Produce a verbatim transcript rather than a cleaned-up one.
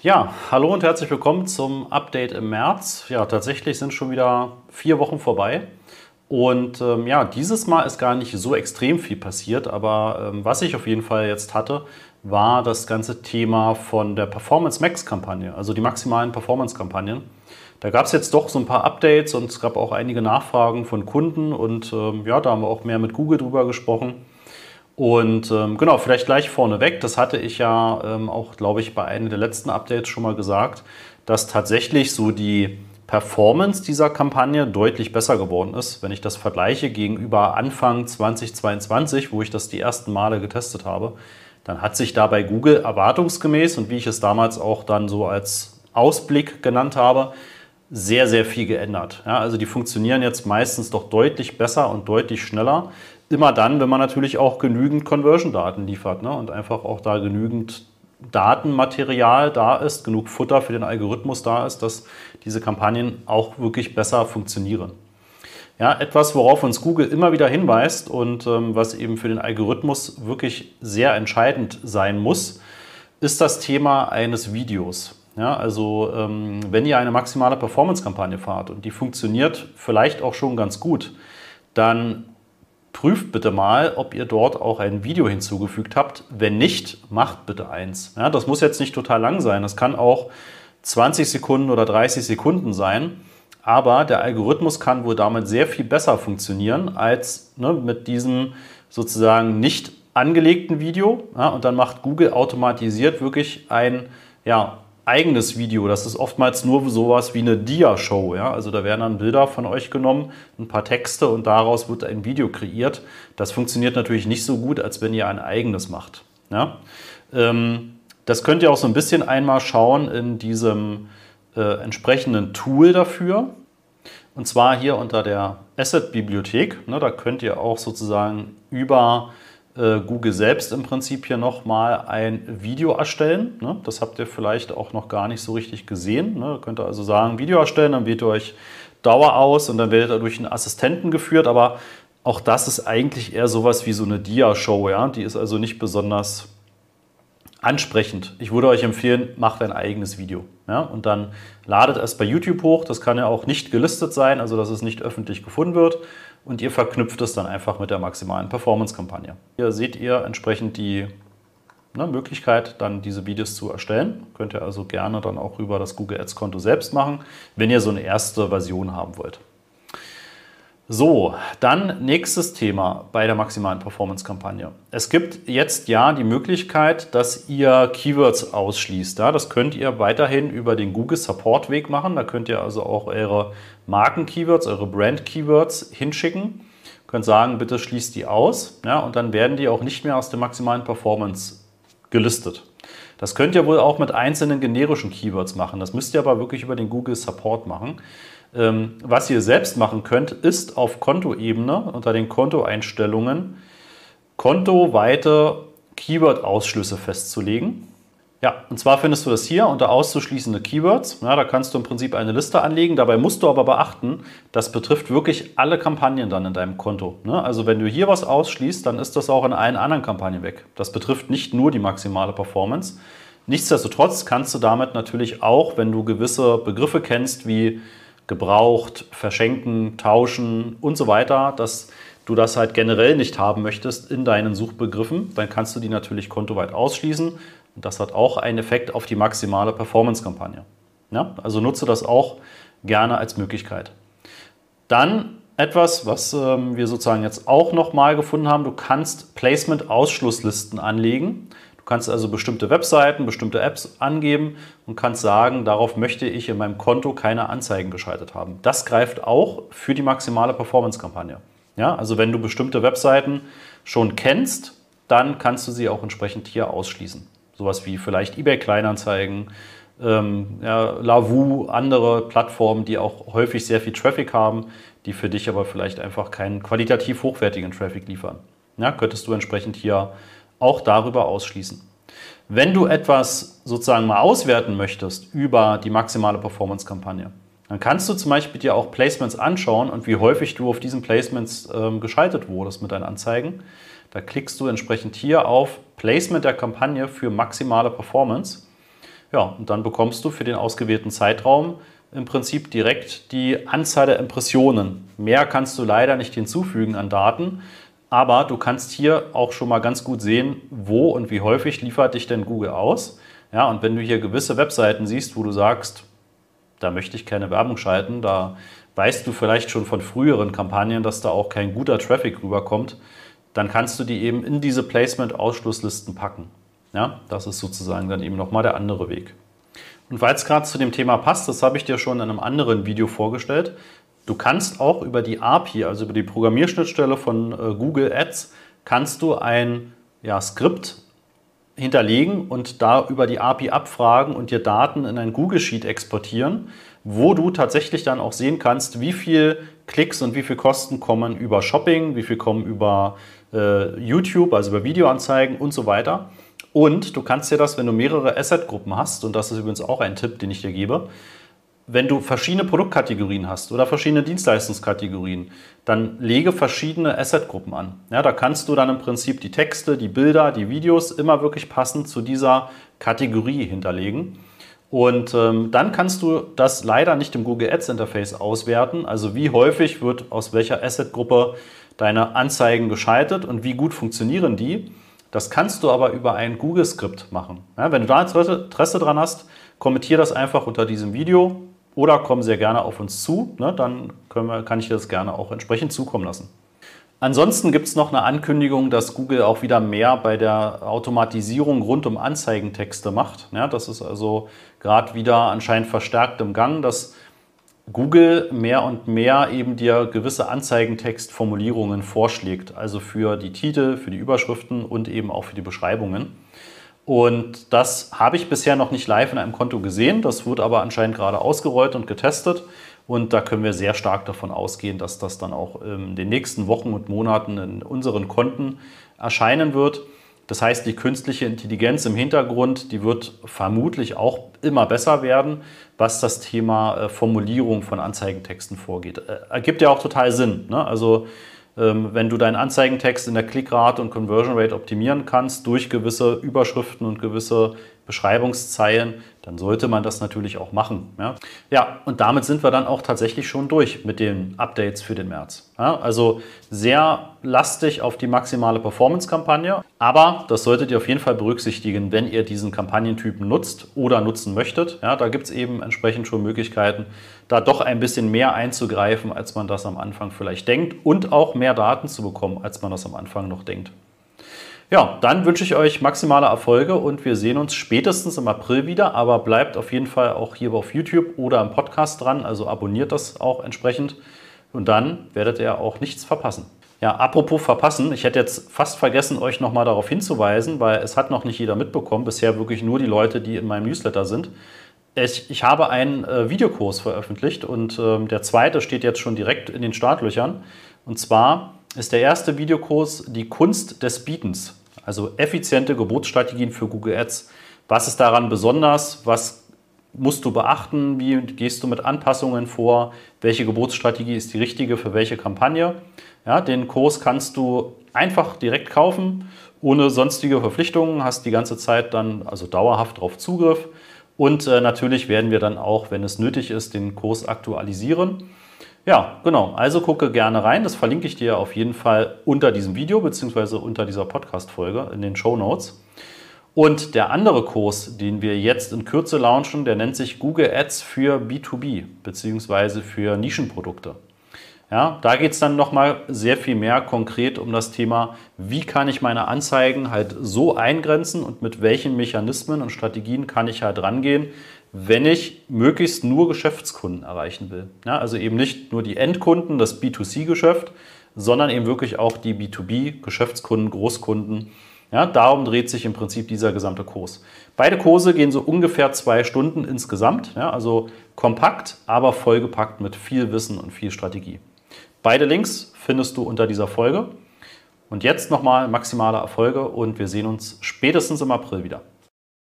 Ja, hallo und herzlich willkommen zum Update im März. Ja, tatsächlich sind schon wieder vier Wochen vorbei. Und ähm, ja, dieses Mal ist gar nicht so extrem viel passiert, aber ähm, was ich auf jeden Fall jetzt hatte, war das ganze Thema von der Performance Max-Kampagne, also die maximalen Performance-Kampagnen. Da gab es jetzt doch so ein paar Updates und es gab auch einige Nachfragen von Kunden und ähm, ja, da haben wir auch mehr mit Google drüber gesprochen. Und ähm, genau, vielleicht gleich vorneweg, das hatte ich ja ähm, auch, glaube ich, bei einem der letzten Updates schon mal gesagt, dass tatsächlich so die Performance dieser Kampagne deutlich besser geworden ist, wenn ich das vergleiche gegenüber Anfang zweitausendzweiundzwanzig, wo ich das die ersten Male getestet habe. Dann hat sich da bei Google erwartungsgemäß und wie ich es damals auch dann so als Ausblick genannt habe, sehr, sehr viel geändert. Ja, also die funktionieren jetzt meistens doch deutlich besser und deutlich schneller. Immer dann, wenn man natürlich auch genügend Conversion-Daten liefert, ne? Und einfach auch da genügend Datenmaterial da ist, genug Futter für den Algorithmus da ist, dass diese Kampagnen auch wirklich besser funktionieren. Ja, etwas, worauf uns Google immer wieder hinweist und ähm, was eben für den Algorithmus wirklich sehr entscheidend sein muss, ist das Thema eines Videos. Ja, also ähm, wenn ihr eine maximale Performance-Kampagne fahrt und die funktioniert vielleicht auch schon ganz gut, dann prüft bitte mal, ob ihr dort auch ein Video hinzugefügt habt. Wenn nicht, macht bitte eins. Ja, das muss jetzt nicht total lang sein. Das kann auch zwanzig Sekunden oder dreißig Sekunden sein. Aber der Algorithmus kann wohl damit sehr viel besser funktionieren als ne, mit diesem sozusagen nicht angelegten Video. Ja, und dann macht Google automatisiert wirklich ein ja, eigenes Video. Das ist oftmals nur sowas wie eine Dia-Show. Ja? Also da werden dann Bilder von euch genommen, ein paar Texte und daraus wird ein Video kreiert. Das funktioniert natürlich nicht so gut, als wenn ihr ein eigenes macht. Ja? Ähm, das könnt ihr auch so ein bisschen einmal schauen in diesem äh, entsprechenden Tool dafür. Und zwar hier unter der Asset-Bibliothek. Ne, da könnt ihr auch sozusagen über Google selbst im Prinzip hier nochmal ein Video erstellen. Ne? Das habt ihr vielleicht auch noch gar nicht so richtig gesehen. Ne? Könnt ihr also sagen, Video erstellen, dann wählt ihr euch Dauer aus und dann werdet ihr durch einen Assistenten geführt. Aber auch das ist eigentlich eher sowas wie so eine Dia-Show. Ja? Die ist also nicht besonders ansprechend. Ich würde euch empfehlen, macht ein eigenes Video. Ja? Und dann ladet es bei YouTube hoch. Das kann ja auch nicht gelistet sein, also dass es nicht öffentlich gefunden wird. Und ihr verknüpft es dann einfach mit der maximalen Performance-Kampagne. Hier seht ihr entsprechend die ne, Möglichkeit, dann diese Videos zu erstellen. Könnt ihr also gerne dann auch über das Google Ads-Konto selbst machen, wenn ihr so eine erste Version haben wollt. So, dann nächstes Thema bei der maximalen Performance-Kampagne. Es gibt jetzt ja die Möglichkeit, dass ihr Keywords ausschließt. Ja, das könnt ihr weiterhin über den Google Support-Weg machen. Da könnt ihr also auch eure Marken-Keywords, eure Brand-Keywords hinschicken. Ihr könnt sagen, bitte schließt die aus. Ja, und dann werden die auch nicht mehr aus der maximalen Performance gelistet. Das könnt ihr wohl auch mit einzelnen generischen Keywords machen. Das müsst ihr aber wirklich über den Google Support machen. Was ihr selbst machen könnt, ist auf Kontoebene unter den Kontoeinstellungen kontoweite Keyword-Ausschlüsse festzulegen. Ja, und zwar findest du das hier unter auszuschließende Keywords. Ja, da kannst du im Prinzip eine Liste anlegen. Dabei musst du aber beachten, das betrifft wirklich alle Kampagnen dann in deinem Konto. Also wenn du hier was ausschließt, dann ist das auch in allen anderen Kampagnen weg. Das betrifft nicht nur die maximale Performance. Nichtsdestotrotz kannst du damit natürlich auch, wenn du gewisse Begriffe kennst, wie gebraucht, verschenken, tauschen und so weiter, dass du das halt generell nicht haben möchtest in deinen Suchbegriffen, dann kannst du die natürlich kontoweit ausschließen. Und das hat auch einen Effekt auf die maximale Performance-Kampagne. Ja, also nutze das auch gerne als Möglichkeit. Dann etwas, was ähm, wir sozusagen jetzt auch nochmal gefunden haben, du kannst Placement-Ausschlusslisten anlegen. Du kannst also bestimmte Webseiten, bestimmte Apps angeben und kannst sagen, darauf möchte ich in meinem Konto keine Anzeigen geschaltet haben. Das greift auch für die maximale Performance-Kampagne. Ja, also wenn du bestimmte Webseiten schon kennst, dann kannst du sie auch entsprechend hier ausschließen. Sowas wie vielleicht eBay Kleinanzeigen, ähm, ja, Lavu, andere Plattformen, die auch häufig sehr viel Traffic haben, die für dich aber vielleicht einfach keinen qualitativ hochwertigen Traffic liefern. Ja, könntest du entsprechend hier auch darüber ausschließen. Wenn du etwas sozusagen mal auswerten möchtest über die maximale Performance-Kampagne, dann kannst du zum Beispiel dir auch Placements anschauen und wie häufig du auf diesen Placements ähm, geschaltet wurdest mit deinen Anzeigen. Da klickst du entsprechend hier auf Placement der Kampagne für maximale Performance. Ja, und dann bekommst du für den ausgewählten Zeitraum im Prinzip direkt die Anzahl der Impressionen. Mehr kannst du leider nicht hinzufügen an Daten, aber du kannst hier auch schon mal ganz gut sehen, wo und wie häufig liefert dich denn Google aus. Ja, und wenn du hier gewisse Webseiten siehst, wo du sagst, da möchte ich keine Werbung schalten, da weißt du vielleicht schon von früheren Kampagnen, dass da auch kein guter Traffic rüberkommt, dann kannst du die eben in diese Placement-Ausschlusslisten packen. Ja, das ist sozusagen dann eben nochmal der andere Weg. Und weil es gerade zu dem Thema passt, das habe ich dir schon in einem anderen Video vorgestellt, du kannst auch über die A P I, also über die Programmierschnittstelle von äh, Google Ads, kannst du ein ja, Skript hinterlegen und da über die A P I abfragen und dir Daten in ein Google Sheet exportieren, wo du tatsächlich dann auch sehen kannst, wie viel Klicks und wie viel Kosten kommen über Shopping, wie viel kommen über äh, YouTube, also über Videoanzeigen und so weiter. Und du kannst dir das, wenn du mehrere Asset-Gruppen hast, und das ist übrigens auch ein Tipp, den ich dir gebe, wenn du verschiedene Produktkategorien hast oder verschiedene Dienstleistungskategorien, dann lege verschiedene Asset-Gruppen an. Ja, da kannst du dann im Prinzip die Texte, die Bilder, die Videos immer wirklich passend zu dieser Kategorie hinterlegen. Und ähm, dann kannst du das leider nicht im Google Ads Interface auswerten, also wie häufig wird aus welcher Asset-Gruppe deine Anzeigen geschaltet und wie gut funktionieren die. Das kannst du aber über ein Google-Skript machen. Ja, wenn du da Interesse dran hast, kommentiere das einfach unter diesem Video oder komm sehr gerne auf uns zu. Ne, dann können wir, kann ich dir das gerne auch entsprechend zukommen lassen. Ansonsten gibt es noch eine Ankündigung, dass Google auch wieder mehr bei der Automatisierung rund um Anzeigentexte macht. Ja, das ist also gerade wieder anscheinend verstärkt im Gang, dass Google mehr und mehr eben dir gewisse Anzeigentextformulierungen vorschlägt, also für die Titel, für die Überschriften und eben auch für die Beschreibungen. Und das habe ich bisher noch nicht live in einem Konto gesehen, das wird aber anscheinend gerade ausgerollt und getestet und da können wir sehr stark davon ausgehen, dass das dann auch in den nächsten Wochen und Monaten in unseren Konten erscheinen wird. Das heißt, die künstliche Intelligenz im Hintergrund, die wird vermutlich auch immer besser werden, was das Thema Formulierung von Anzeigentexten vorgeht. Ergibt ja auch total Sinn, ne? Also wenn du deinen Anzeigentext in der Klickrate und Conversion Rate optimieren kannst durch gewisse Überschriften und gewisse Beschreibungszeilen, dann sollte man das natürlich auch machen. Ja, ja, und damit sind wir dann auch tatsächlich schon durch mit den Updates für den März. Ja, also sehr lastig auf die maximale Performance-Kampagne, aber das solltet ihr auf jeden Fall berücksichtigen, wenn ihr diesen Kampagnentypen nutzt oder nutzen möchtet. Ja, da gibt es eben entsprechend schon Möglichkeiten, da doch ein bisschen mehr einzugreifen, als man das am Anfang vielleicht denkt und auch mehr Daten zu bekommen, als man das am Anfang noch denkt. Ja, dann wünsche ich euch maximale Erfolge und wir sehen uns spätestens im April wieder, aber bleibt auf jeden Fall auch hier auf YouTube oder im Podcast dran, also abonniert das auch entsprechend und dann werdet ihr auch nichts verpassen. Ja, apropos verpassen, ich hätte jetzt fast vergessen, euch nochmal darauf hinzuweisen, weil es hat noch nicht jeder mitbekommen, bisher wirklich nur die Leute, die in meinem Newsletter sind. Ich, ich habe einen äh, Videokurs veröffentlicht und äh, der zweite steht jetzt schon direkt in den Startlöchern und zwar ist der erste Videokurs die Kunst des Bietens, also effiziente Gebotsstrategien für Google Ads. Was ist daran besonders? Was musst du beachten? Wie gehst du mit Anpassungen vor? Welche Gebotsstrategie ist die richtige für welche Kampagne? Ja, den Kurs kannst du einfach direkt kaufen, ohne sonstige Verpflichtungen, hast die ganze Zeit dann also dauerhaft darauf Zugriff. Und äh, natürlich werden wir dann auch, wenn es nötig ist, den Kurs aktualisieren. Ja, genau. Also gucke gerne rein. Das verlinke ich dir auf jeden Fall unter diesem Video bzw. unter dieser Podcast-Folge in den Shownotes. Und der andere Kurs, den wir jetzt in Kürze launchen, der nennt sich Google Ads für B zwei B bzw. für Nischenprodukte. Ja, da geht es dann nochmal sehr viel mehr konkret um das Thema, wie kann ich meine Anzeigen halt so eingrenzen und mit welchen Mechanismen und Strategien kann ich halt rangehen, wenn ich möglichst nur Geschäftskunden erreichen will. Ja, also eben nicht nur die Endkunden, das B zwei C-Geschäft, sondern eben wirklich auch die B zwei B-Geschäftskunden, Großkunden. Ja, darum dreht sich im Prinzip dieser gesamte Kurs. Beide Kurse gehen so ungefähr zwei Stunden insgesamt, ja, also kompakt, aber vollgepackt mit viel Wissen und viel Strategie. Beide Links findest du unter dieser Folge. Und jetzt nochmal maximale Erfolge und wir sehen uns spätestens im April wieder.